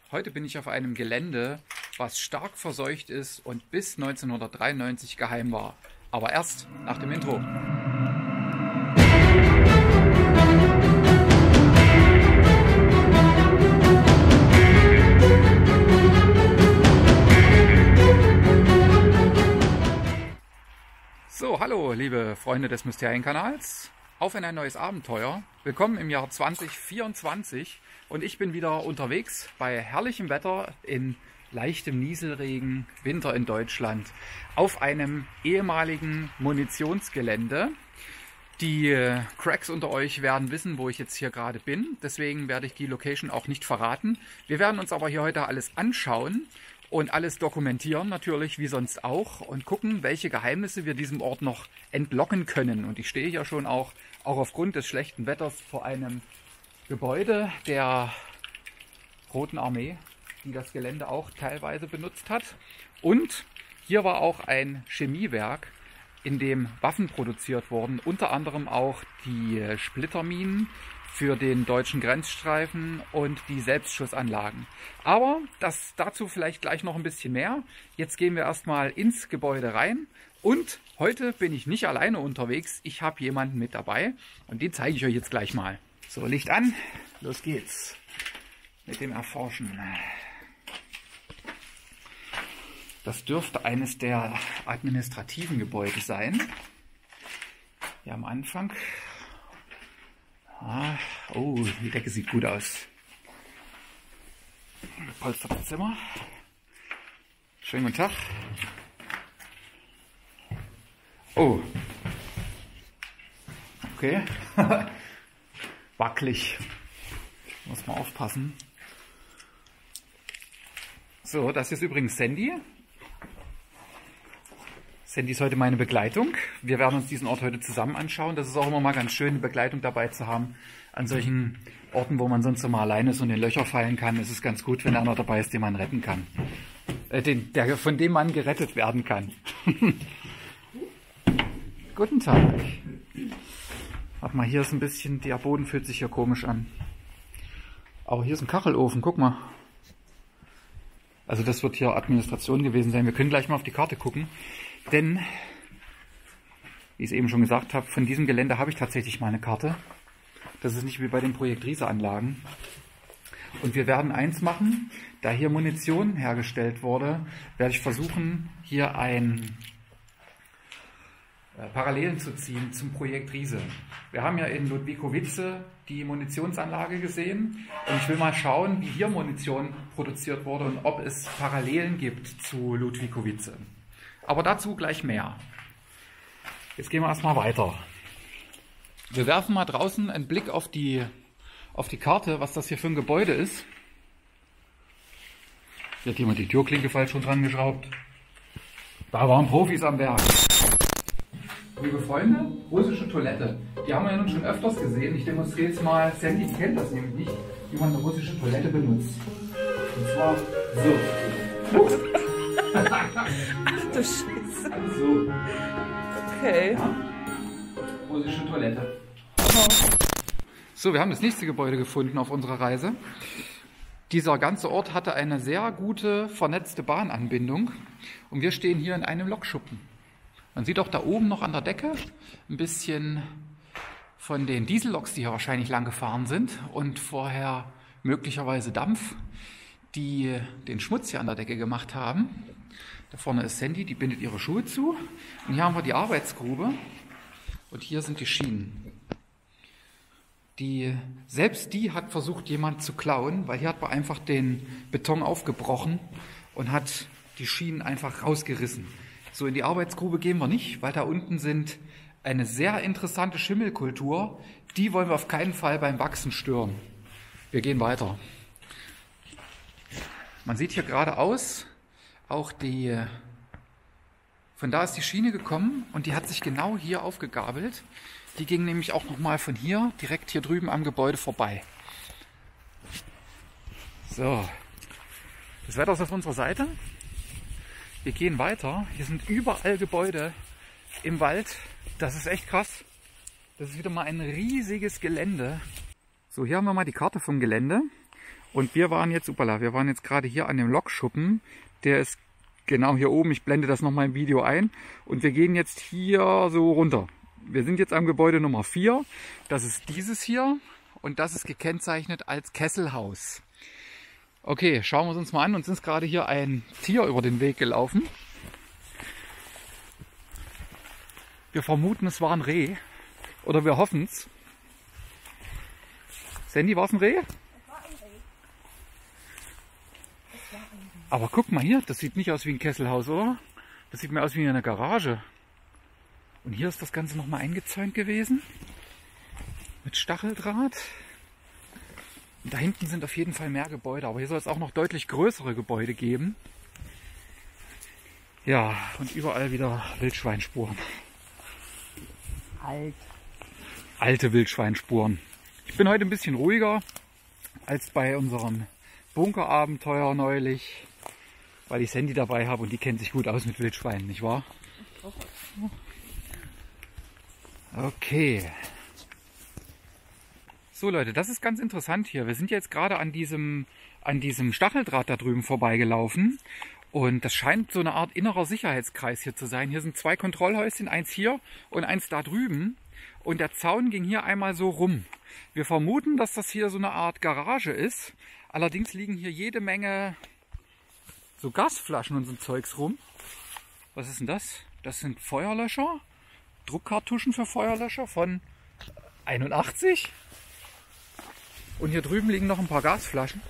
Heute bin ich auf einem Gelände, was stark verseucht ist und bis 1993 geheim war. Aber erst nach dem Intro. So, hallo liebe Freunde des Mysterienkanals, auf in ein neues Abenteuer. Willkommen im Jahr 2024 und ich bin wieder unterwegs bei herrlichem Wetter in leichtem Nieselregen, Winter in Deutschland, auf einem ehemaligen Munitionsgelände. Die Cracks unter euch werden wissen, wo ich jetzt hier gerade bin, deswegen werde ich die Location auch nicht verraten. Wir werden uns aber hier heute alles anschauen und alles dokumentieren, natürlich wie sonst auch, und gucken, welche Geheimnisse wir diesem Ort noch entlocken können. Und ich stehe hier schon auch aufgrund des schlechten Wetters vor einem Gebäude der Roten Armee, die das Gelände auch teilweise benutzt hat. Und hier war auch ein Chemiewerk, in dem Waffen produziert wurden, unter anderem auch die Splitterminen für den deutschen Grenzstreifen und die Selbstschussanlagen. Aber dazu vielleicht gleich noch ein bisschen mehr. Jetzt gehen wir erstmal ins Gebäude rein und heute bin ich nicht alleine unterwegs. Ich habe jemanden mit dabei und den zeige ich euch jetzt gleich mal. So, Licht an, los geht's mit dem Erforschen. Das dürfte eines der administrativen Gebäude sein. Hier am Anfang. Oh, die Decke sieht gut aus. Gepolstertes Zimmer. Schönen guten Tag. Oh. Okay. Wackelig. Muss man aufpassen. So, das ist übrigens Sandy. Sandy ist heute meine Begleitung. Wir werden uns diesen Ort heute zusammen anschauen. Das ist auch immer mal ganz schön, eine Begleitung dabei zu haben. An solchen Orten, wo man sonst immer alleine ist und in Löcher fallen kann, ist es ganz gut, wenn einer dabei ist, den man retten kann. Von dem man gerettet werden kann. Guten Tag. Warte mal, hier ist ein bisschen, der Boden fühlt sich hier komisch an. Aber hier ist ein Kachelofen, guck mal. Also das wird hier Administration gewesen sein. Wir können gleich mal auf die Karte gucken. Denn, wie ich es eben schon gesagt habe, von diesem Gelände habe ich tatsächlich mal eine Karte. Das ist nicht wie bei den Projekt Riese-Anlagen. Und wir werden eins machen, da hier Munition hergestellt wurde, werde ich versuchen, hier Parallelen zu ziehen zum Projekt Riese. Wir haben ja in Ludwikowice die Munitionsanlage gesehen und ich will mal schauen, wie hier Munition produziert wurde und ob es Parallelen gibt zu Ludwikowice. Aber dazu gleich mehr. Jetzt gehen wir erstmal weiter. Wir werfen mal draußen einen Blick auf die Karte, was das hier für ein Gebäude ist. Hier hat jemand die Türklinke falsch schon dran geschraubt. Da waren Profis am Werk. Liebe Freunde, russische Toilette. Die haben wir ja nun schon öfters gesehen. Ich demonstriere jetzt mal, Sandy kennt das nämlich nicht, wie man eine russische Toilette benutzt. Und zwar so. Ach du Scheiße. So. Okay. Ja. Russische Toilette. So, wir haben das nächste Gebäude gefunden auf unserer Reise. Dieser ganze Ort hatte eine sehr gute vernetzte Bahnanbindung und wir stehen hier in einem Lokschuppen. Man sieht auch da oben noch an der Decke ein bisschen von den Dieselloks, die hier wahrscheinlich lang gefahren sind und vorher möglicherweise Dampf, die den Schmutz hier an der Decke gemacht haben. Da vorne ist Sandy, die bindet ihre Schuhe zu. Und hier haben wir die Arbeitsgrube und hier sind die Schienen. Selbst die hat versucht, jemand zu klauen, weil hier hat man einfach den Beton aufgebrochen und hat die Schienen einfach rausgerissen. So, in die Arbeitsgrube gehen wir nicht, weil da unten sind eine sehr interessante Schimmelkultur. Die wollen wir auf keinen Fall beim Wachsen stören. Wir gehen weiter. Man sieht hier geradeaus auch von da ist die Schiene gekommen und die hat sich genau hier aufgegabelt. Die ging nämlich auch nochmal von hier, direkt hier drüben am Gebäude vorbei. So, das Wetter ist auf unserer Seite. Wir gehen weiter. Hier sind überall Gebäude im Wald. Das ist echt krass. Das ist wieder mal ein riesiges Gelände. So, hier haben wir mal die Karte vom Gelände. Und wir waren jetzt gerade hier an dem Lokschuppen. Der ist genau hier oben. Ich blende das nochmal im Video ein. Und wir gehen jetzt hier so runter. Wir sind jetzt am Gebäude Nummer 4. Das ist dieses hier. Und das ist gekennzeichnet als Kesselhaus. Okay, schauen wir es uns mal an. Uns ist gerade hier ein Tier über den Weg gelaufen. Wir vermuten, es war ein Reh. Oder wir hoffen es. Sandy, war es ein Reh? Aber guck mal hier, das sieht nicht aus wie ein Kesselhaus, oder? Das sieht mehr aus wie eine Garage. Und hier ist das Ganze nochmal eingezäunt gewesen. Mit Stacheldraht. Und da hinten sind auf jeden Fall mehr Gebäude. Aber hier soll es auch noch deutlich größere Gebäude geben. Ja, und überall wieder Wildschweinspuren. Alte Wildschweinspuren. Ich bin heute ein bisschen ruhiger als bei unserem Bunkerabenteuer neulich, weil ich Sandy dabei habe und die kennt sich gut aus mit Wildschweinen, nicht wahr? Okay. So Leute, das ist ganz interessant hier. Wir sind jetzt gerade an diesem Stacheldraht da drüben vorbeigelaufen und das scheint so eine Art innerer Sicherheitskreis hier zu sein. Hier sind 2 Kontrollhäuschen, eins hier und eins da drüben. Und der Zaun ging hier einmal so rum. Wir vermuten, dass das hier so eine Art Garage ist. Allerdings liegen hier jede Menge so Gasflaschen und so Zeugs rum. Was ist denn das? Das sind Feuerlöscher. Druckkartuschen für Feuerlöscher von 81. Und hier drüben liegen noch ein paar Gasflaschen.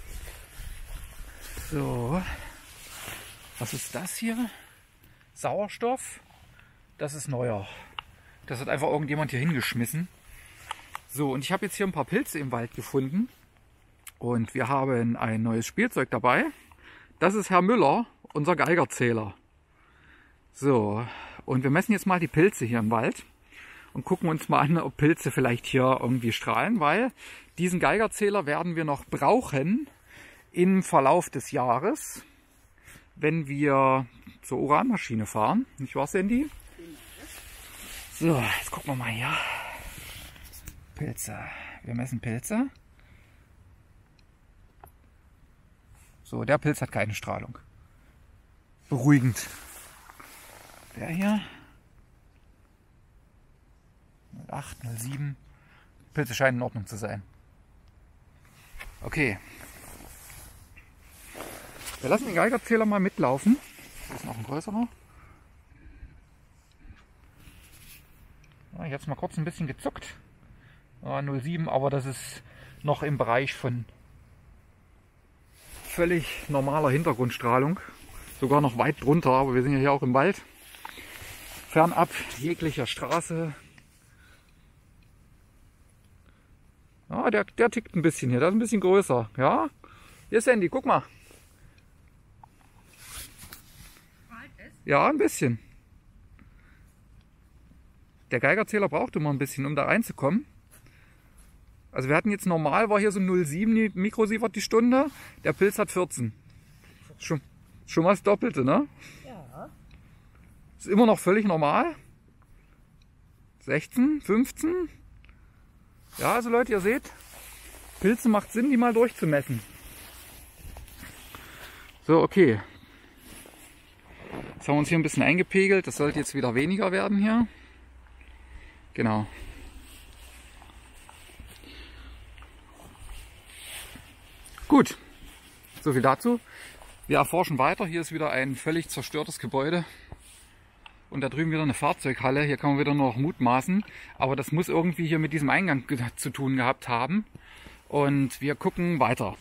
So. Was ist das hier? Sauerstoff. Das ist neuer. Das hat einfach irgendjemand hier hingeschmissen. So, und ich habe jetzt hier ein paar Pilze im Wald gefunden. Und wir haben ein neues Spielzeug dabei. Das ist Herr Müller, unser Geigerzähler. So, und wir messen jetzt mal die Pilze hier im Wald. Und gucken uns mal an, ob Pilze vielleicht hier irgendwie strahlen. Weil diesen Geigerzähler werden wir noch brauchen im Verlauf des Jahres. Wenn wir zur Uranmaschine fahren. Nicht wahr, Sandy? So, jetzt gucken wir mal hier. Pilze. Wir messen Pilze. So, der Pilz hat keine Strahlung. Beruhigend. Der hier. 08, 07. Pilze scheinen in Ordnung zu sein. Okay. Wir lassen den Geigerzähler mal mitlaufen. Das ist noch ein größerer. Ja, jetzt mal kurz ein bisschen gezuckt. 07, aber das ist noch im Bereich von völlig normaler Hintergrundstrahlung. Sogar noch weit drunter, aber wir sind ja hier auch im Wald. Fernab jeglicher Straße. Ja, der tickt ein bisschen hier, der ist ein bisschen größer. Ja, hier ist Sandy, guck mal. Ja, ein bisschen. Der Geigerzähler braucht immer ein bisschen, um da reinzukommen. Also wir hatten jetzt normal, war hier so 0,7 Mikrosievert die Stunde. Der Pilz hat 14. Schon mal das Doppelte, ne? Ja. Ist immer noch völlig normal. 16, 15. Ja, also Leute, ihr seht, Pilze macht Sinn, die mal durchzumessen. So, okay. Jetzt haben wir uns hier ein bisschen eingepegelt. Das sollte jetzt wieder weniger werden hier. Genau. Gut, so viel dazu. Wir erforschen weiter. Hier ist wieder ein völlig zerstörtes Gebäude. Und da drüben wieder eine Fahrzeughalle. Hier kann man wieder nur noch mutmaßen. Aber das muss irgendwie hier mit diesem Eingang zu tun gehabt haben. Und wir gucken weiter.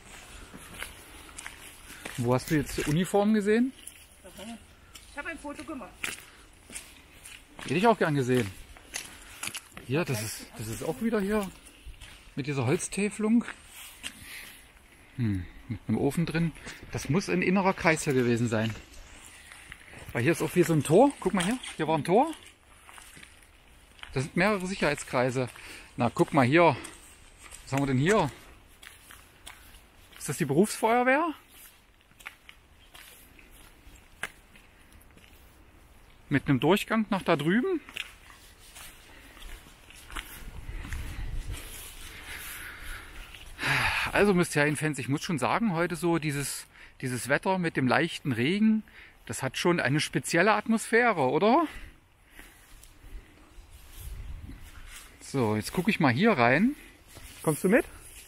Wo hast du jetzt die Uniform gesehen? Ich habe ein Foto gemacht. Hätte ich auch gern gesehen. Hier, das ist auch wieder hier mit dieser Holztäfelung. Mit einem Ofen drin. Das muss ein innerer Kreis hier gewesen sein. Weil hier ist auch wie so ein Tor. Guck mal hier. Hier war ein Tor. Das sind mehrere Sicherheitskreise. Na, guck mal hier. Was haben wir denn hier? Ist das die Berufsfeuerwehr? Mit einem Durchgang nach da drüben. Also Mysterienfans, ich muss schon sagen, heute so dieses Wetter mit dem leichten Regen, das hat schon eine spezielle Atmosphäre, oder? So, jetzt gucke ich mal hier rein. Kommst du mit?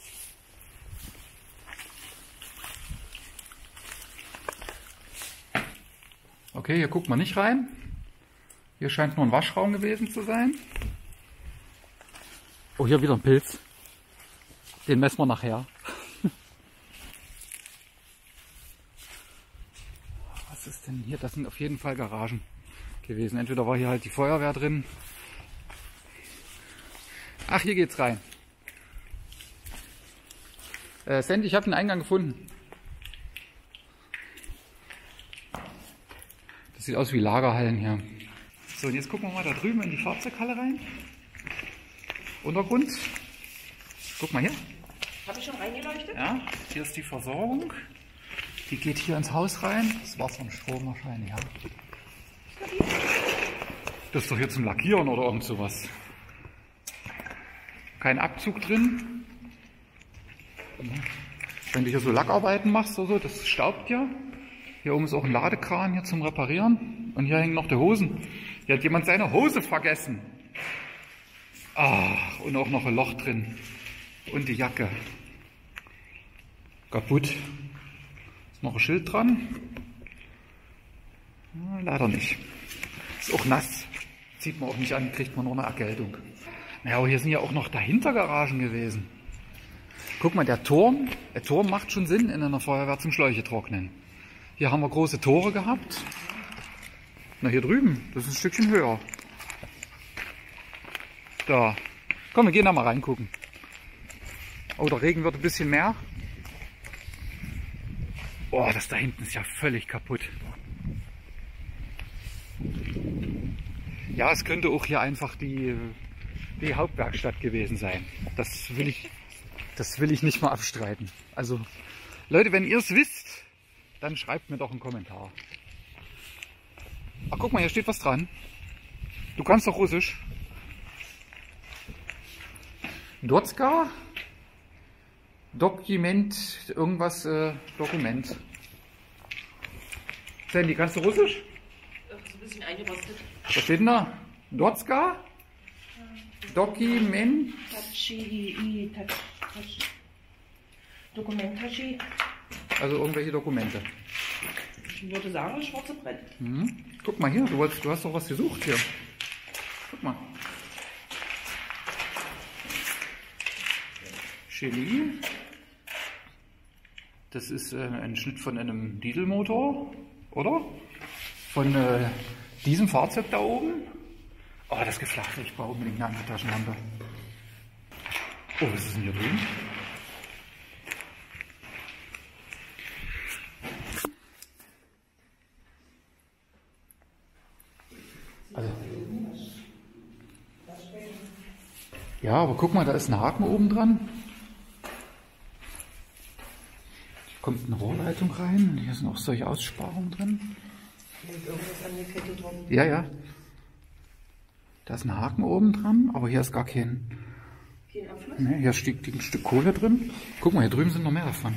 Okay, hier guckt man nicht rein. Hier scheint nur ein Waschraum gewesen zu sein. Oh, hier wieder ein Pilz. Den messen wir nachher. Was ist denn hier? Das sind auf jeden Fall Garagen gewesen. Entweder war hier halt die Feuerwehr drin. Ach, hier geht's rein. Sandy, ich habe den Eingang gefunden. Das sieht aus wie Lagerhallen hier. So, und jetzt gucken wir mal da drüben in die Fahrzeughalle rein. Untergrund. Guck mal hier. Habe ich schon reingeleuchtet? Ja, hier ist die Versorgung. Die geht hier ins Haus rein. Das Wasser und Strom wahrscheinlich, ja. Das ist doch hier zum Lackieren oder irgend sowas. Kein Abzug drin. Wenn du hier so Lackarbeiten machst oder so, das staubt ja. Hier oben ist auch ein Ladekran hier zum Reparieren. Und hier hängen noch die Hosen. Hier hat jemand seine Hose vergessen. Ach, und auch noch ein Loch drin. Und die Jacke. Kaputt. Ist noch ein Schild dran? Ja, leider nicht. Ist auch nass. Zieht man auch nicht an, kriegt man nur eine Erkältung. Naja, aber hier sind ja auch noch dahinter Garagen gewesen. Guck mal, der Turm macht schon Sinn in einer Feuerwehr zum Schläuche trocknen. Hier haben wir große Tore gehabt. Na, hier drüben, das ist ein Stückchen höher. Da. Komm, wir gehen da mal reingucken. Oh, der Regen wird ein bisschen mehr. Oh, das da hinten ist ja völlig kaputt. Ja, es könnte auch hier einfach die Hauptwerkstatt gewesen sein. Das will ich nicht mal abstreiten. Also, Leute, wenn ihr es wisst, dann schreibt mir doch einen Kommentar. Ach, guck mal, hier steht was dran. Du kannst doch Russisch. Dotska? Dokument, irgendwas, Dokument. Sandy, kannst du Russisch? So ein bisschen eingerostet. Was steht denn da? Dotska? Dokument? Dokumentashi. Also irgendwelche Dokumente. Ich würde sagen, schwarze Brett. Mhm. Guck mal hier, du hast doch was gesucht hier. Guck mal. Chili. Das ist ein Schnitt von einem Dieselmotor, oder? Von diesem Fahrzeug da oben. Oh, das Geflachte, ich brauche unbedingt eine andere Taschenlampe. Oh, was ist denn hier drüben? Also. Ja, aber guck mal, da ist ein Haken oben dran. Hier kommt eine Rohrleitung rein. Hier sind auch solche Aussparungen drin. Irgendwas an der Kette dran. Ja, ja. Da ist ein Haken oben dran, aber hier ist gar kein. Kein Abschluss? Ne, hier steckt ein Stück Kohle drin. Guck mal, hier drüben sind noch mehr davon.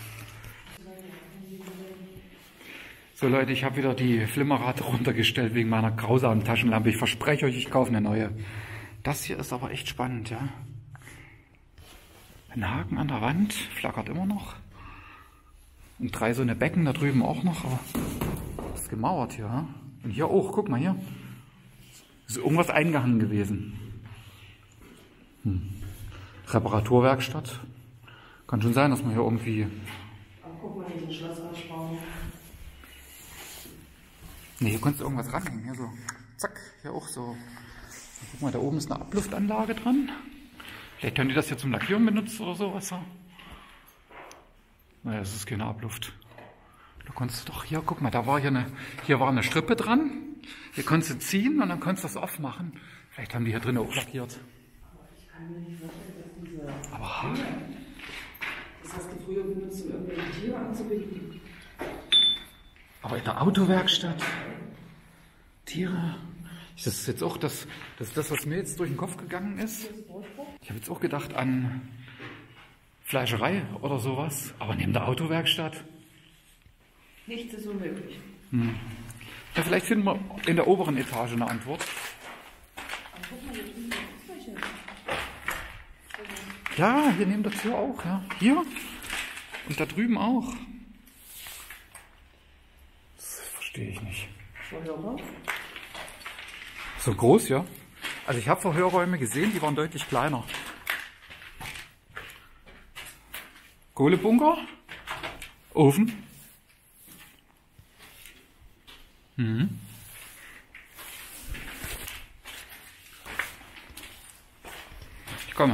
So Leute, ich habe wieder die Flimmerrate runtergestellt wegen meiner grausamen Taschenlampe. Ich verspreche euch, ich kaufe eine neue. Das hier ist aber echt spannend, ja. Ein Haken an der Wand, flackert immer noch. Und 3 so eine Becken da drüben auch noch, aber ist gemauert hier. Ja? Und hier auch, guck mal hier. Ist irgendwas eingehangen gewesen. Reparaturwerkstatt. Kann schon sein, dass man hier irgendwie... Aber guck mal, hier sind Schlossausbau. Ne, hier konntest du irgendwas ranhängen. Hier so, zack, hier auch so. Guck mal, da oben ist eine Abluftanlage dran. Vielleicht haben die das hier zum Lackieren benutzt oder sowas. Naja, das ist keine Abluft. Da konntest du doch hier, guck mal, da war hier war eine Strippe dran. Hier konntest du ziehen und dann konntest du das aufmachen. Vielleicht haben die hier drin auch lackiert. Ich kann mir nicht vorstellen, dass diese... Aber Das hast du früher benutzt, um irgendwelche Tiere anzubinden. Aber in der Autowerkstatt, Tiere, das ist jetzt auch das ist das, was mir jetzt durch den Kopf gegangen ist. Ich habe jetzt auch gedacht an Fleischerei oder sowas. Aber neben der Autowerkstatt. Nichts ist unmöglich. Ja, vielleicht finden wir in der oberen Etage eine Antwort. Ja, hier neben der Tür auch. Ja. Hier und da drüben auch. Das verstehe ich nicht. So groß, ja. Also ich habe Verhörräume gesehen, die waren deutlich kleiner. Kohlebunker, Ofen. Ich komme.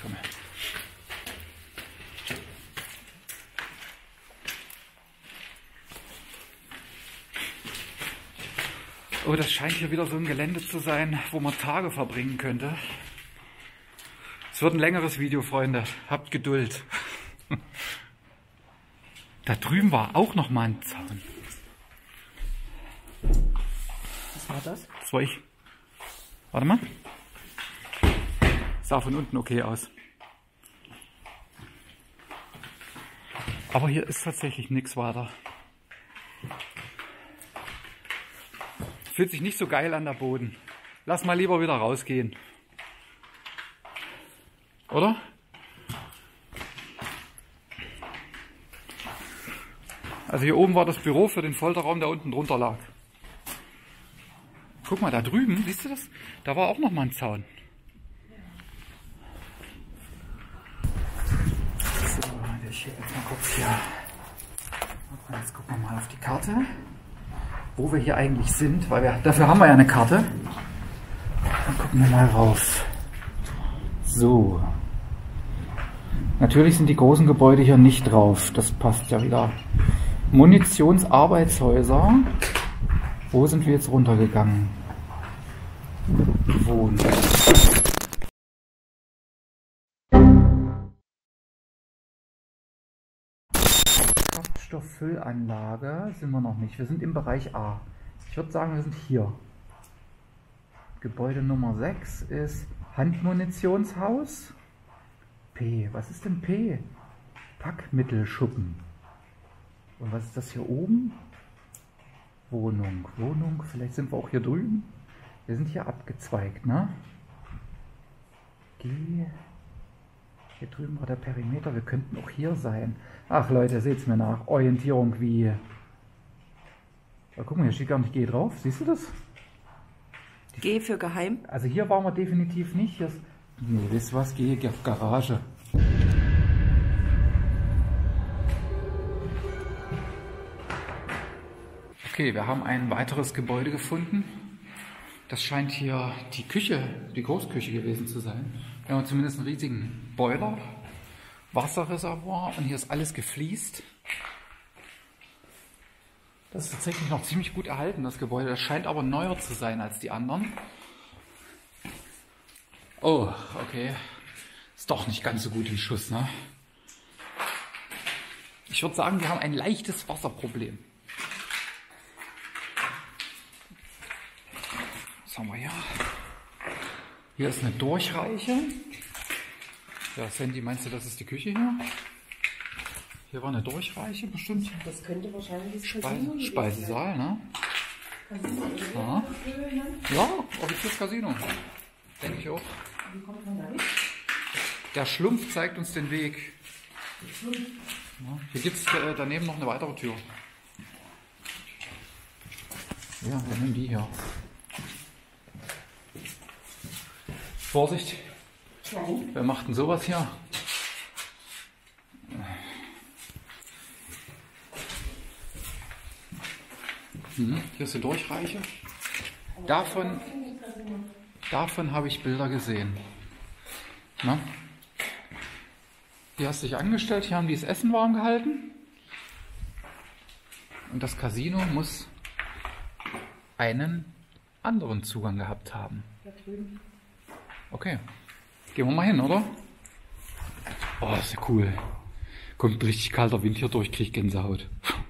Oh, das scheint hier wieder so ein Gelände zu sein, wo man Tage verbringen könnte. Es wird ein längeres Video, Freunde. Habt Geduld. Da drüben war auch noch mal ein Zaun. Was war das? Das war ich. Warte mal. Sah von unten okay aus. Aber hier ist tatsächlich nichts weiter. Fühlt sich nicht so geil an, der Boden. Lass mal lieber wieder rausgehen. Oder? Also hier oben war das Büro für den Folterraum, der unten drunter lag. Guck mal, da drüben, siehst du das? Da war auch noch mal ein Zaun. So, ich jetzt mal kurz hier. Jetzt gucken wir mal auf die Karte, wo wir hier eigentlich sind, weil dafür haben wir ja eine Karte. Dann gucken wir mal rauf. So. Natürlich sind die großen Gebäude hier nicht drauf. Das passt ja wieder. Munitionsarbeitshäuser. Wo sind wir jetzt runtergegangen? Wohnen. Kraftstofffüllanlage sind wir noch nicht. Wir sind im Bereich A. Ich würde sagen, wir sind hier. Gebäude Nummer 6 ist Handmunitionshaus. P. Was ist denn P? Packmittelschuppen. Und was ist das hier oben? Wohnung. Wohnung. Vielleicht sind wir auch hier drüben. Wir sind hier abgezweigt, ne? G. Hier drüben war der Perimeter. Wir könnten auch hier sein. Ach Leute, seht's mir nach. Orientierung wie... guck mal, hier steht gar nicht G drauf. Siehst du das? G für geheim. Also hier waren wir definitiv nicht. Hier ist... Nee, wisst ihr was? G, Garage. Okay, wir haben ein weiteres Gebäude gefunden. Das scheint hier die Küche, die Großküche gewesen zu sein. Wir haben zumindest einen riesigen Boiler, Wasserreservoir und hier ist alles gefliest. Das ist tatsächlich noch ziemlich gut erhalten, das Gebäude. Das scheint aber neuer zu sein als die anderen. Oh, okay. Ist doch nicht ganz so gut im Schuss, ne? Ich würde sagen, wir haben ein leichtes Wasserproblem. Was haben wir hier? Hier ist eine Durchreiche. Ja, Sandy, meinst du, das ist die Küche hier? Hier war eine Durchreiche bestimmt. Das könnte wahrscheinlich das Casino Speisesaal, ne? Ja, ja, offizielles Casino. Denke ich auch. Wie kommt man da hin? Der Schlumpf zeigt uns den Weg. Ja, hier gibt es daneben noch eine weitere Tür. Ja, wir nehmen die hier. Vorsicht! Nein. Wer macht denn sowas hier? Hier ist die Durchreiche. Davon habe ich Bilder gesehen. Na? Hier hast du dich angestellt, hier haben die das Essen warm gehalten. Und das Casino muss einen anderen Zugang gehabt haben. Da drüben. Okay, gehen wir mal hin, oder? Oh, das ist ja cool. Kommt ein richtig kalter Wind hier durch, krieg Gänsehaut.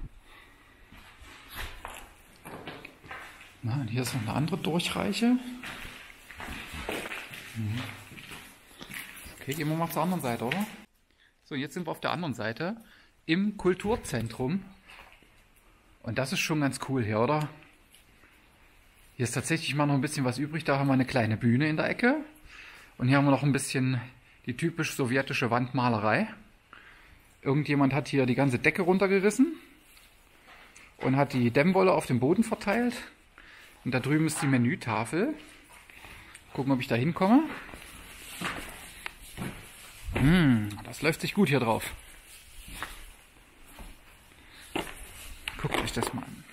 Na, und hier ist noch eine andere Durchreiche. Okay, gehen wir mal zur anderen Seite, oder? So, jetzt sind wir auf der anderen Seite im Kulturzentrum. Und das ist schon ganz cool hier, oder? Hier ist tatsächlich mal noch ein bisschen was übrig. Da haben wir eine kleine Bühne in der Ecke. Und hier haben wir noch ein bisschen die typisch sowjetische Wandmalerei. Irgendjemand hat hier die ganze Decke runtergerissen und hat die Dämmwolle auf dem Boden verteilt. Und da drüben ist die Menütafel. Gucken, ob ich da hinkomme. Das läuft sich gut hier drauf. Guckt euch das mal an.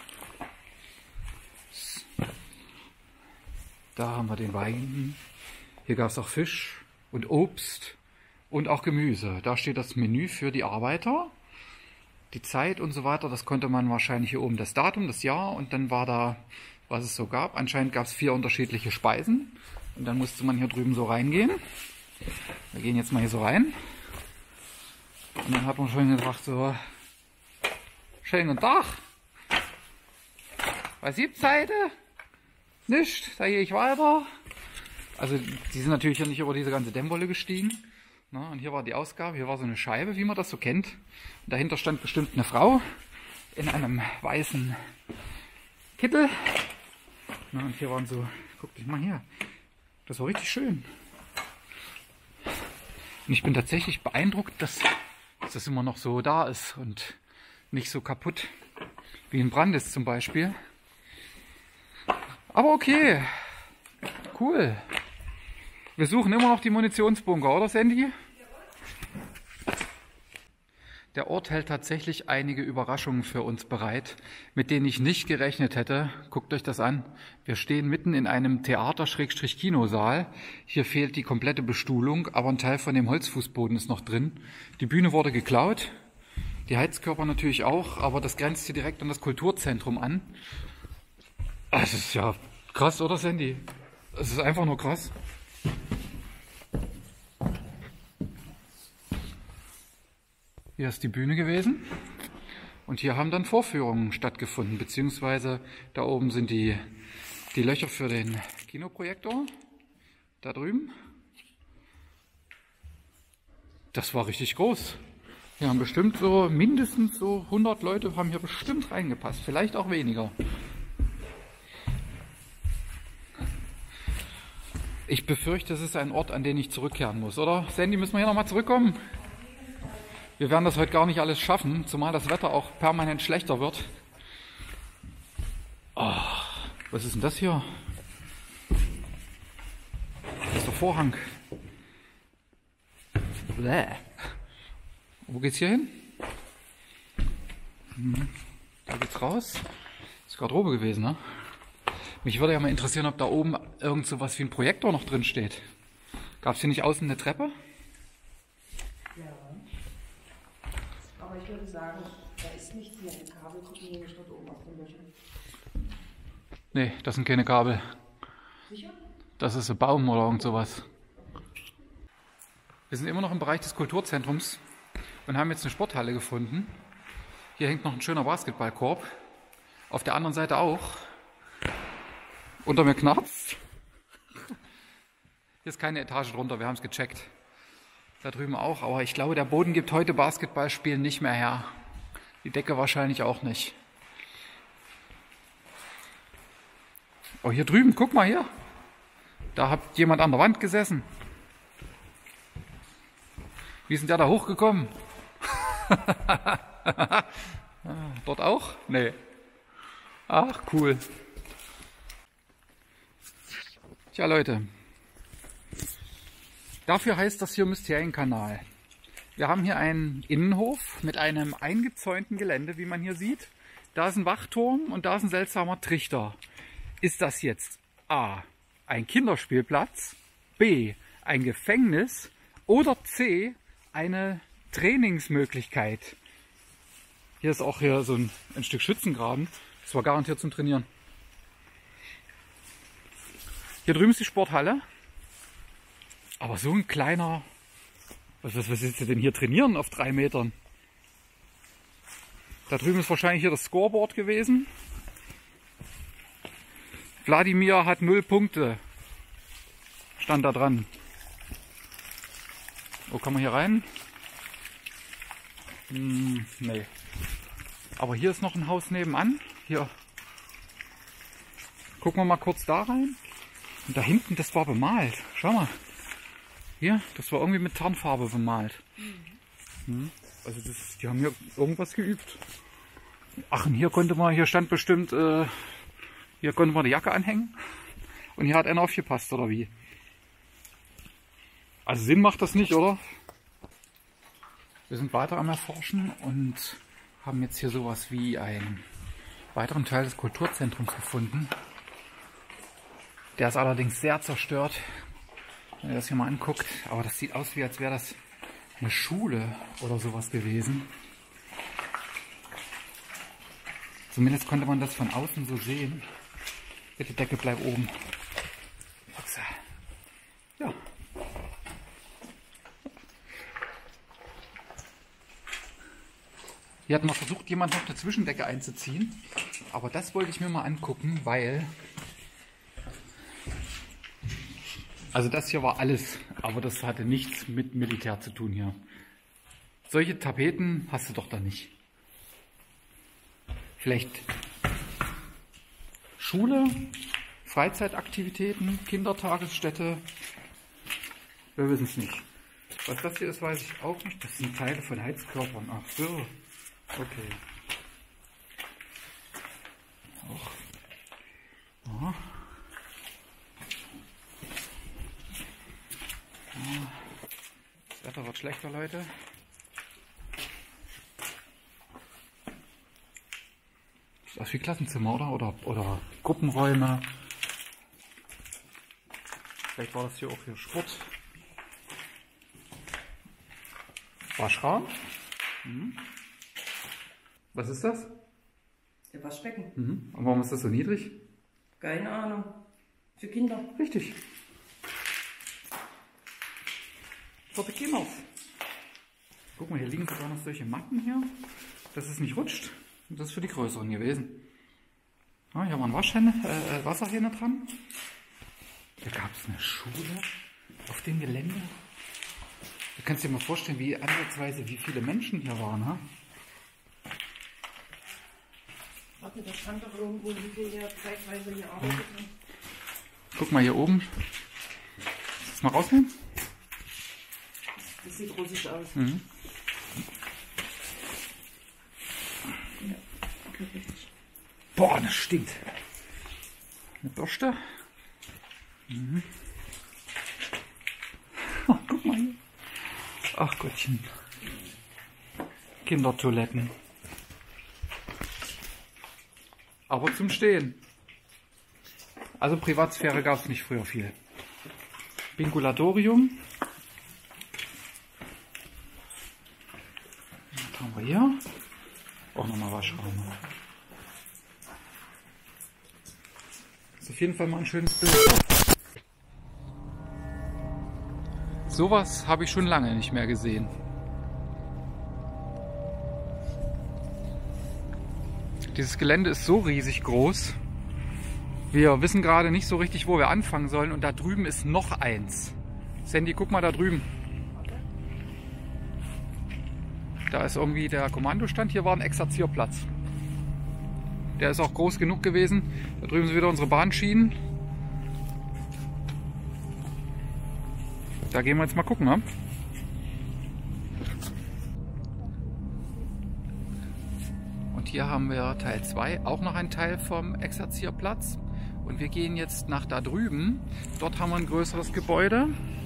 Da haben wir den Wein. Hier gab es auch Fisch und Obst und auch Gemüse. Da steht das Menü für die Arbeiter. Die Zeit und so weiter, das konnte man wahrscheinlich hier oben das Datum, das Jahr und dann war da, was es so gab. Anscheinend gab es 4 unterschiedliche Speisen und dann musste man hier drüben so reingehen. Wir gehen jetzt mal hier so rein. Und dann hat man schon gedacht, so, schönen guten Tag. Was gibt's heute? Nicht, da gehe ich weiter. Also die sind natürlich hier nicht über diese ganze Dämmwolle gestiegen. Na, und hier war die Ausgabe, hier war so eine Scheibe, wie man das so kennt. Und dahinter stand bestimmt eine Frau in einem weißen Kittel. Na, und hier waren so, guck dich mal hier, das war richtig schön. Und ich bin tatsächlich beeindruckt, dass das immer noch so da ist und nicht so kaputt wie in Brandis zum Beispiel. Aber okay, cool. Wir suchen immer noch die Munitionsbunker, oder Sandy? Der Ort hält tatsächlich einige Überraschungen für uns bereit, mit denen ich nicht gerechnet hätte. Guckt euch das an. Wir stehen mitten in einem Theater-Kinosaal. Hier fehlt die komplette Bestuhlung, aber ein Teil von dem Holzfußboden ist noch drin. Die Bühne wurde geklaut, die Heizkörper natürlich auch, aber das grenzt hier direkt an das Kulturzentrum an. Das ist ja krass, oder Sandy? Es ist einfach nur krass. Hier ist die Bühne gewesen und hier haben dann Vorführungen stattgefunden, beziehungsweise da oben sind die Löcher für den Kinoprojektor, da drüben. Das war richtig groß. Hier haben bestimmt so mindestens so 100 Leute haben hier bestimmt reingepasst, vielleicht auch weniger. Ich befürchte, es ist ein Ort, an den ich zurückkehren muss, oder? Sandy, müssen wir hier nochmal zurückkommen? Wir werden das heute gar nicht alles schaffen, zumal das Wetter auch permanent schlechter wird. Oh, was ist denn das hier? Das ist der Vorhang. Bäh. Wo geht's hier hin? Da geht's raus. Das ist Garderobe gewesen, ne? Mich würde ja mal interessieren, ob da oben irgend so was wie ein Projektor noch drin steht. Gab es hier nicht außen eine Treppe? Ja. Aber ich würde sagen, da ist nicht hier ein Kabel, gucken wir nicht dort oben auf den Löchern. Nee, das sind keine Kabel. Sicher? Das ist ein Baum oder irgend sowas. Wir sind immer noch im Bereich des Kulturzentrums und haben jetzt eine Sporthalle gefunden. Hier hängt noch ein schöner Basketballkorb. Auf der anderen Seite auch. Unter mir knarzt. Hier ist keine Etage drunter, wir haben es gecheckt. Da drüben auch, aber ich glaube, der Boden gibt heute Basketballspielen nicht mehr her. Die Decke wahrscheinlich auch nicht. Oh, hier drüben, guck mal hier. Da hat jemand an der Wand gesessen. Wie ist denn der da hochgekommen? Dort auch? Nee. Ach, cool. Tja, Leute. Dafür heißt das hier Mysterienkanal. Wir haben hier einen Innenhof mit einem eingezäunten Gelände, wie man hier sieht. Da ist ein Wachturm und da ist ein seltsamer Trichter. Ist das jetzt A, ein Kinderspielplatz, B, ein Gefängnis oder C, eine Trainingsmöglichkeit? Hier ist auch hier so ein Stück Schützengraben. Das war garantiert zum Trainieren. Hier drüben ist die Sporthalle. Aber so ein kleiner... Was ist denn hier trainieren auf 3 Metern? Da drüben ist wahrscheinlich hier das Scoreboard gewesen. Wladimir hat 0 Punkte. Stand da dran. Wo kann man hier rein? Nee. Aber hier ist noch ein Haus nebenan. Hier. Gucken wir mal kurz da rein. Und da hinten, das war bemalt. Schau mal. Hier, das war irgendwie mit Tarnfarbe bemalt. Also die haben hier irgendwas geübt. Ach, und hier stand bestimmt, hier konnte man die Jacke anhängen. Und hier hat einer aufgepasst, oder wie? Also Sinn macht das nicht, oder? Wir sind weiter am Erforschen und haben jetzt hier sowas wie einen weiteren Teil des Kulturzentrums gefunden. Der ist allerdings sehr zerstört, wenn ihr das hier mal anguckt. Aber das sieht aus, wie als wäre das eine Schule oder sowas gewesen. Zumindest konnte man das von außen so sehen. Bitte Decke, bleib oben. Ja. Hier hat mal versucht, jemand noch eine Zwischendecke einzuziehen. Aber das wollte ich mir mal angucken, weil... Also das hier war alles, aber das hatte nichts mit Militär zu tun hier. Solche Tapeten hast du doch da nicht. Vielleicht Schule, Freizeitaktivitäten, Kindertagesstätte. Wir wissen es nicht. Was das hier ist, weiß ich auch nicht. Das sind Teile von Heizkörpern. Ach so. Okay. Auch. Ja. Das Wetter wird schlechter, Leute. Sieht aus wie Klassenzimmer, oder Gruppenräume. Vielleicht war das hier auch hier Sport. Waschraum. Was ist das? Der Waschbecken. Und warum ist das so niedrig? Keine Ahnung. Für Kinder. Richtig. Für die Kinder. Guck mal, hier liegen sogar noch solche Matten hier, dass es nicht rutscht. Und das ist für die größeren gewesen. Ja, hier waren Wasserhähne dran. Da gab es eine Schule auf dem Gelände. Du kannst dir mal vorstellen, wie viele Menschen hier waren. Ha? Warte, da stand doch irgendwo, wie wir hier zeitweise gearbeitet haben. Guck mal hier oben. Das mal rausnehmen. Das sieht russisch aus. Ja, okay, richtig. Boah, das stinkt. Eine Bürste. Oh, guck mal hier. Ach Gottchen. Kindertoiletten. Aber zum Stehen. Also Privatsphäre gab es nicht früher viel. Bingulatorium. Was haben wir hier? Auch nochmal Waschraum. Das ist auf jeden Fall mal ein schönes Bild. Sowas habe ich schon lange nicht mehr gesehen. Dieses Gelände ist so riesig groß. Wir wissen gerade nicht so richtig, wo wir anfangen sollen. Und da drüben ist noch eins. Sandy, guck mal da drüben. Da ist irgendwie der Kommandostand. Hier war ein Exerzierplatz. Der ist auch groß genug gewesen. Da drüben sind wieder unsere Bahnschienen. Da gehen wir jetzt mal gucken, ne? Und hier haben wir Teil 2, auch noch ein Teil vom Exerzierplatz. Und wir gehen jetzt nach da drüben. Dort haben wir ein größeres Gebäude.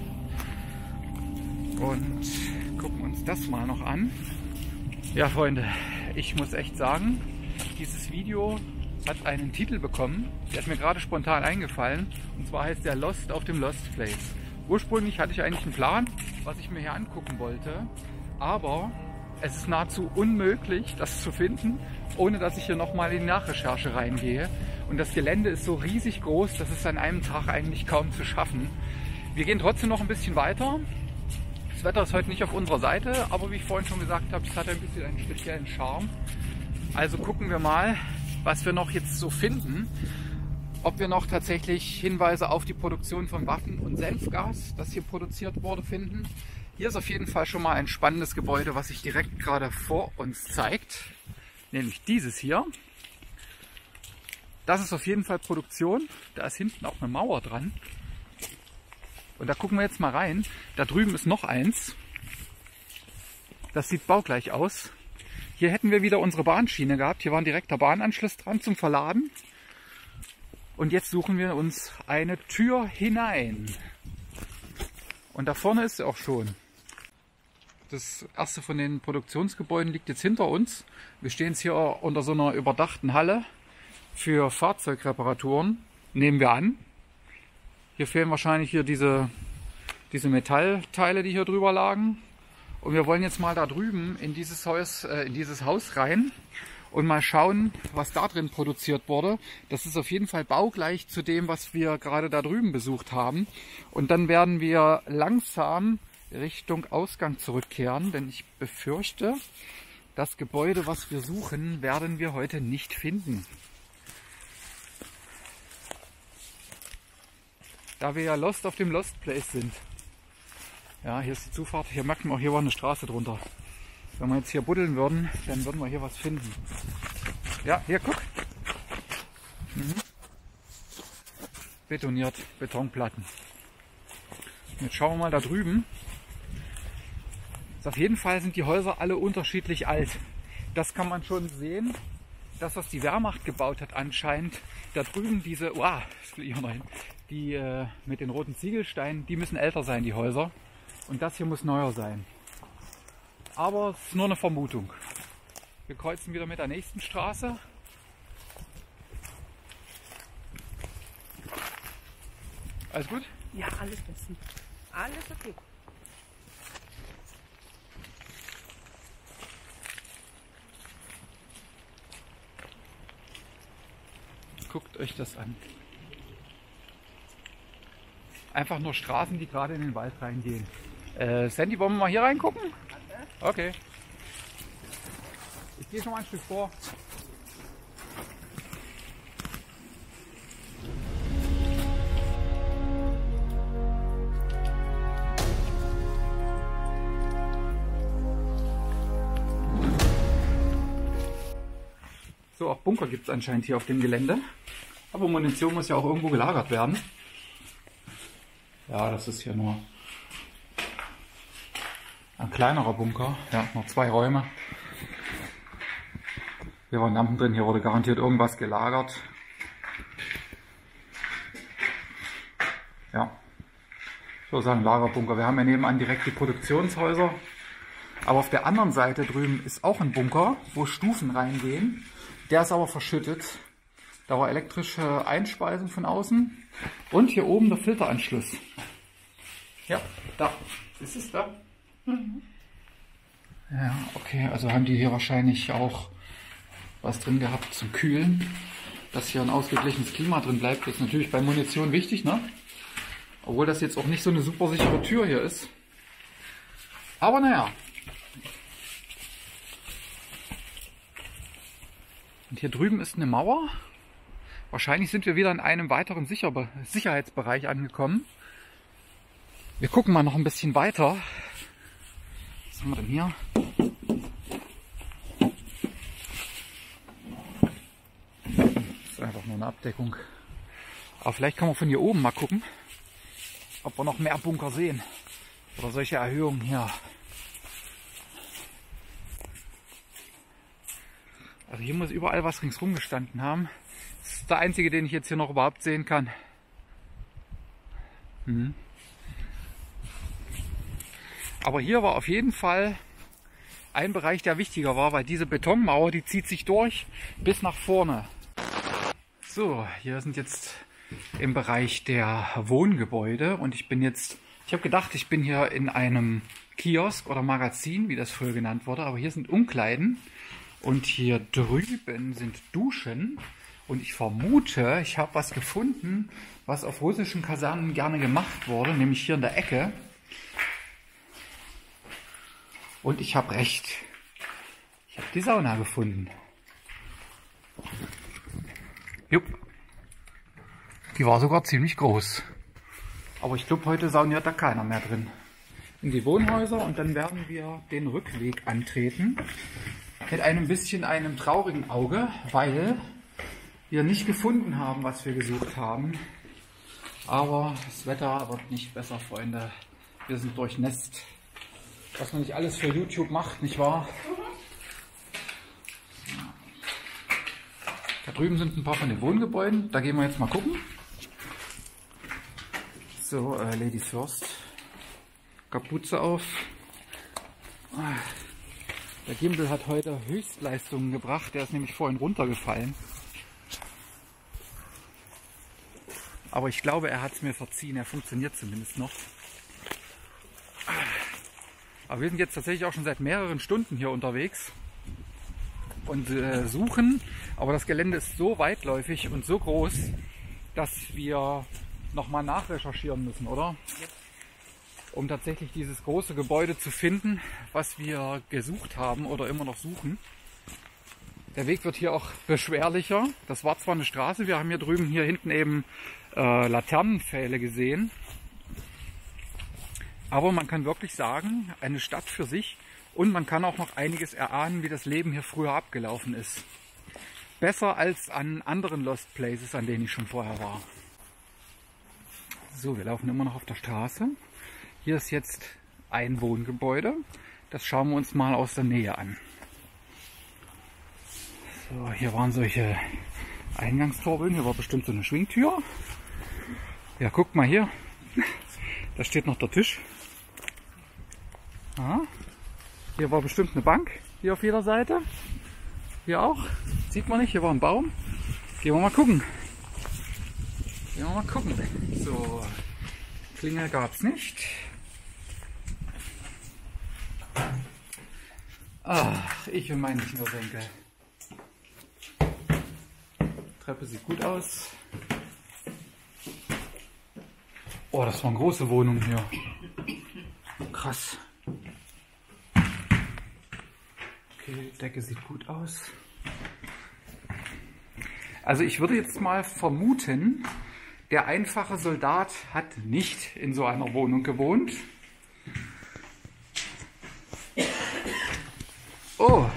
Und gucken uns das mal noch an. Ja, Freunde, ich muss echt sagen, dieses Video hat einen Titel bekommen. Der ist mir gerade spontan eingefallen. Und zwar heißt der Lost auf dem Lost Place. Ursprünglich hatte ich eigentlich einen Plan, was ich mir hier angucken wollte. Aber es ist nahezu unmöglich, das zu finden, ohne dass ich hier nochmal in die Nachrecherche reingehe. Und das Gelände ist so riesig groß, dass es an einem Tag eigentlich kaum zu schaffen. Wir gehen trotzdem noch ein bisschen weiter. Das Wetter ist heute nicht auf unserer Seite, aber wie ich vorhin schon gesagt habe, es hat ein bisschen einen speziellen Charme. Also gucken wir mal, was wir noch jetzt so finden. ob wir noch tatsächlich Hinweise auf die Produktion von Waffen und Senfgas, das hier produziert wurde, finden. Hier ist auf jeden Fall schon mal ein spannendes Gebäude, was sich direkt gerade vor uns zeigt, nämlich dieses hier. Das ist auf jeden Fall Produktion, da ist hinten auch eine Mauer dran. Und da gucken wir jetzt mal rein. Da drüben ist noch eins. Das sieht baugleich aus. Hier hätten wir wieder unsere Bahnschiene gehabt. Hier war ein direkter Bahnanschluss dran zum Verladen. Und jetzt suchen wir uns eine Tür hinein. Und da vorne ist sie auch schon. Das erste von den Produktionsgebäuden liegt jetzt hinter uns. Wir stehen jetzt hier unter so einer überdachten Halle für Fahrzeugreparaturen. Nehmen wir an. Hier fehlen wahrscheinlich hier diese Metallteile, die hier drüber lagen. Und wir wollen jetzt mal da drüben in dieses Haus rein und mal schauen, was da drin produziert wurde. Das ist auf jeden Fall baugleich zu dem, was wir gerade da drüben besucht haben. Und dann werden wir langsam Richtung Ausgang zurückkehren, denn ich befürchte, das Gebäude, was wir suchen, werden wir heute nicht finden. Da wir ja lost auf dem Lost Place sind. Ja, hier ist die Zufahrt. Hier merkt man auch, hier war eine Straße drunter. Wenn wir jetzt hier buddeln würden, dann würden wir hier was finden. Ja, hier, guck. Betoniert, Betonplatten. Jetzt schauen wir mal da drüben. Auf jeden Fall sind die Häuser alle unterschiedlich alt. Das kann man schon sehen. Das, was die Wehrmacht gebaut hat anscheinend. Da drüben diese, die mit den roten Ziegelsteinen, die müssen älter sein, die Häuser. Und das hier muss neuer sein. Aber es ist nur eine Vermutung. Wir kreuzen wieder mit der nächsten Straße. Alles gut? Ja, alles bestens. Alles okay. Guckt euch das an. Einfach nur Straßen, die gerade in den Wald reingehen. Sandy, wollen wir mal hier reingucken? Okay. Ich gehe schon mal ein Stück vor. So, auch Bunker gibt es anscheinend hier auf dem Gelände. Aber Munition muss ja auch irgendwo gelagert werden. Ja, das ist hier nur ein kleinerer Bunker. Ja, noch 2 Räume. Hier waren Lampen drin, hier wurde garantiert irgendwas gelagert. Ja, ich würde sagen Lagerbunker. Wir haben ja nebenan direkt die Produktionshäuser. Aber auf der anderen Seite drüben ist auch ein Bunker, wo Stufen reingehen. Der ist aber verschüttet. Da war elektrische Einspeisung von außen. Und hier oben der Filteranschluss. Ja, da. Ist es da? Mhm. Ja, okay. Also haben die hier wahrscheinlich auch was drin gehabt zum Kühlen. Dass hier ein ausgeglichenes Klima drin bleibt. Das ist natürlich bei Munition wichtig, ne? Obwohl das jetzt auch nicht so eine super sichere Tür hier ist. Aber naja. Und hier drüben ist eine Mauer. Wahrscheinlich sind wir wieder in einem weiteren Sicherheitsbereich angekommen. Wir gucken mal noch ein bisschen weiter. Was haben wir denn hier? Das ist einfach nur eine Abdeckung. Aber vielleicht kann man von hier oben mal gucken, ob wir noch mehr Bunker sehen. Oder solche Erhöhungen hier. Also hier muss überall was ringsrum gestanden haben. Das ist der einzige, den ich jetzt hier noch überhaupt sehen kann. Aber hier war auf jeden Fall ein Bereich, der wichtiger war, weil diese Betonmauer, die zieht sich durch bis nach vorne. So, hier sind jetzt im Bereich der Wohngebäude und ich habe gedacht, ich bin hier in einem Kiosk oder Magazin, wie das früher genannt wurde, aber hier sind Umkleiden und hier drüben sind Duschen. Und ich vermute, ich habe was gefunden, was auf russischen Kasernen gerne gemacht wurde, nämlich hier in der Ecke. Und ich habe recht. Ich habe die Sauna gefunden. Jupp. Die war sogar ziemlich groß. Aber ich glaube, heute sauniert da keiner mehr drin. In die Wohnhäuser und dann werden wir den Rückweg antreten. Mit einem traurigen Auge, weil wir nicht gefunden haben, was wir gesucht haben. Aber das Wetter wird nicht besser, Freunde. Wir sind durchnässt. Was man nicht alles für YouTube macht, nicht wahr? Da drüben sind ein paar von den Wohngebäuden. Da gehen wir jetzt mal gucken. So, Ladies first. Kapuze auf. Der Gimbal hat heute Höchstleistungen gebracht. Der ist nämlich vorhin runtergefallen. Aber ich glaube, er hat es mir verziehen. Er funktioniert zumindest noch. Aber wir sind jetzt tatsächlich auch schon seit mehreren Stunden hier unterwegs und suchen. Aber das Gelände ist so weitläufig und so groß, dass wir nochmal nachrecherchieren müssen, oder? Um tatsächlich dieses große Gebäude zu finden, was wir gesucht haben oder immer noch suchen. Der Weg wird hier auch beschwerlicher. Das war zwar eine Straße, wir haben hier drüben hier hinten eben Laternenpfähle gesehen. Aber man kann wirklich sagen, eine Stadt für sich, und man kann auch noch einiges erahnen, wie das Leben hier früher abgelaufen ist. Besser als an anderen Lost Places, an denen ich schon vorher war. So, wir laufen immer noch auf der Straße. Hier ist jetzt ein Wohngebäude. Das schauen wir uns mal aus der Nähe an. So, hier waren solche Eingangstorbeln. Hier war bestimmt so eine Schwingtür. Ja, guckt mal hier. Da steht noch der Tisch. Aha. Hier war bestimmt eine Bank. Hier auf jeder Seite. Hier auch. Sieht man nicht. Hier war ein Baum. Gehen wir mal gucken. So. Klingel gab es nicht. Ach, ich und meine Schnürsenkel. Treppe sieht gut aus. Oh, das war eine große Wohnung hier. Krass. Okay, die Decke sieht gut aus. Also ich würde jetzt mal vermuten, der einfache Soldat hat nicht in so einer Wohnung gewohnt. Oh.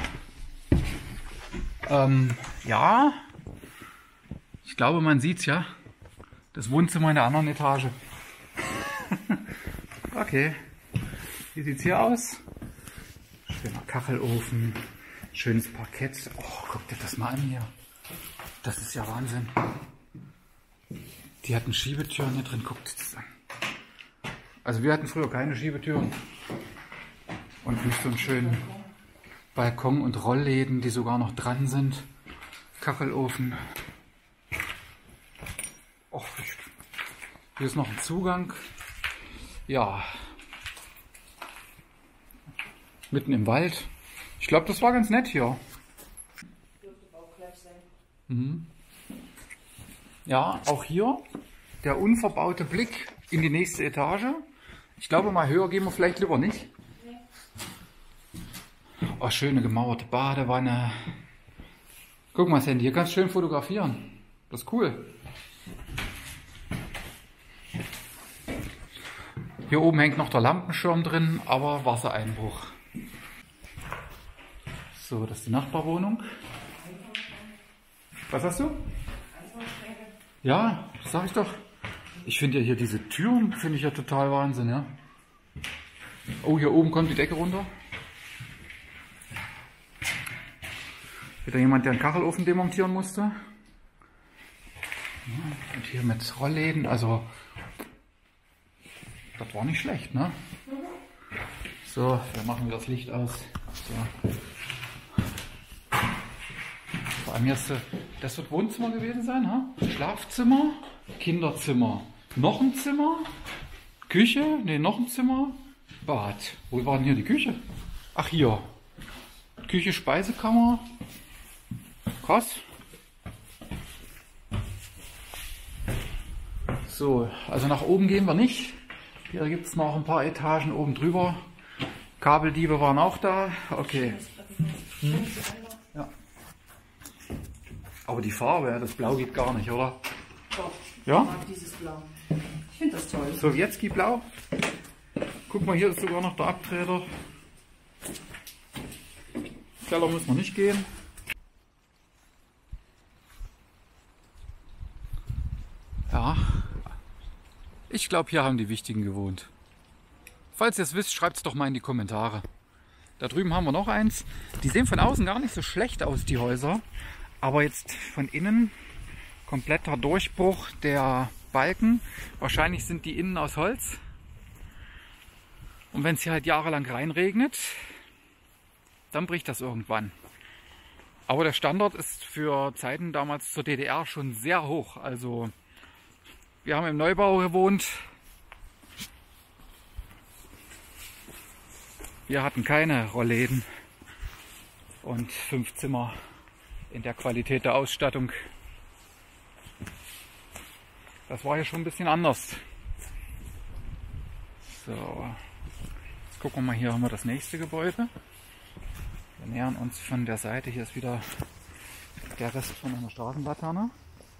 Ja. Ich glaube, man sieht's ja. Das Wohnzimmer in der anderen Etage. Okay. Wie sieht's hier aus? Schöner Kachelofen. Schönes Parkett. Oh, guck dir das mal an hier. Das ist ja Wahnsinn. Die hatten Schiebetüren hier drin. Guckt das an. Also wir hatten früher keine Schiebetüren. Und nicht so einen schönen Balkon und Rollläden, die sogar noch dran sind. Kachelofen. Oh, hier ist noch ein Zugang. Ja. Mitten im Wald. Ich glaube, das war ganz nett hier. Mhm. Ja, auch hier der unverbaute Blick in die nächste Etage. Ich glaube, mal höher gehen wir vielleicht lieber nicht. Oh, schöne gemauerte Badewanne. Guck mal, Sandy, hier kannst du schön fotografieren. Das ist cool. Hier oben hängt noch der Lampenschirm drin, aber Wassereinbruch. So, das ist die Nachbarwohnung. Was hast du? Ja, das sag ich doch. Ich finde ja hier diese Türen, finde ich ja total Wahnsinn, ja. Oh, hier oben kommt die Decke runter. Wieder jemand, der einen Kachelofen demontieren musste. Ja, und hier mit Rollläden, also das war nicht schlecht, ne? So, wir machen wieder das Licht aus. So. Vor allem jetzt, das wird Wohnzimmer gewesen sein, ha? Schlafzimmer, Kinderzimmer, noch ein Zimmer, Küche, ne, noch ein Zimmer, Bad. Wo war denn hier die Küche? Ach, hier. Küche, Speisekammer. Krass. So, also nach oben gehen wir nicht. Hier gibt es noch ein paar Etagen oben drüber. Kabeldiebe waren auch da. Okay. Ja. Aber die Farbe, das Blau geht gar nicht, oder? Ja, Ja? Ich mag dieses Blau. Ich finde das toll. Sowjetski Blau. Guck mal, hier ist sogar noch der Abtreter. Keller müssen wir nicht gehen. Ja, ich glaube, hier haben die Wichtigen gewohnt. Falls ihr es wisst, schreibt es doch mal in die Kommentare. Da drüben haben wir noch eins. Die sehen von außen gar nicht so schlecht aus, die Häuser. Aber jetzt von innen kompletter Durchbruch der Balken. Wahrscheinlich sind die innen aus Holz. Und wenn es hier halt jahrelang reinregnet, dann bricht das irgendwann. Aber der Standard ist für Zeiten damals zur DDR schon sehr hoch. Also wir haben im Neubau gewohnt. Wir hatten keine Rollläden und 5 Zimmer in der Qualität der Ausstattung. Das war hier schon ein bisschen anders. So, jetzt gucken wir mal, hier haben wir das nächste Gebäude. Wir nähern uns von der Seite, hier ist wieder der Rest von einer Straßenlaterne.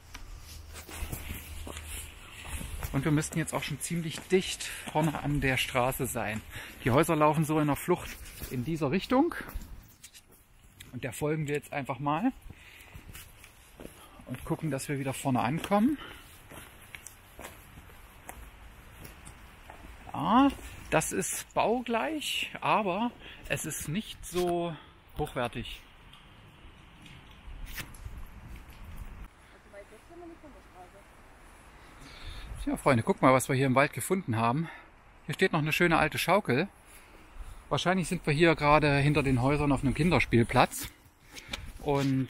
Und wir müssten jetzt auch schon ziemlich dicht vorne an der Straße sein. Die Häuser laufen so in der Flucht in dieser Richtung. Und der folgen wir jetzt einfach mal. Und gucken, dass wir wieder vorne ankommen. Ja, das ist baugleich, aber es ist nicht so hochwertig. Ja, Freunde, guck mal, was wir hier im Wald gefunden haben. Hier steht noch eine schöne alte Schaukel. Wahrscheinlich sind wir hier gerade hinter den Häusern auf einem Kinderspielplatz. Und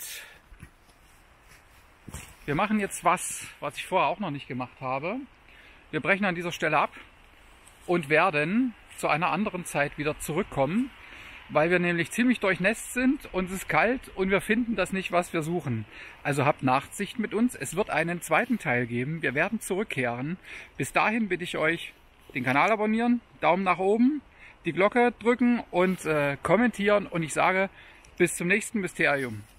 wir machen jetzt was ich vorher auch noch nicht gemacht habe. Wir brechen an dieser Stelle ab und werden zu einer anderen Zeit wieder zurückkommen, weil wir nämlich ziemlich durchnässt sind, uns ist kalt und wir finden das nicht, was wir suchen. Also habt Nachsicht mit uns, es wird einen zweiten Teil geben, wir werden zurückkehren. Bis dahin bitte ich euch, den Kanal abonnieren, Daumen nach oben, die Glocke drücken und kommentieren und ich sage, bis zum nächsten Mysterium.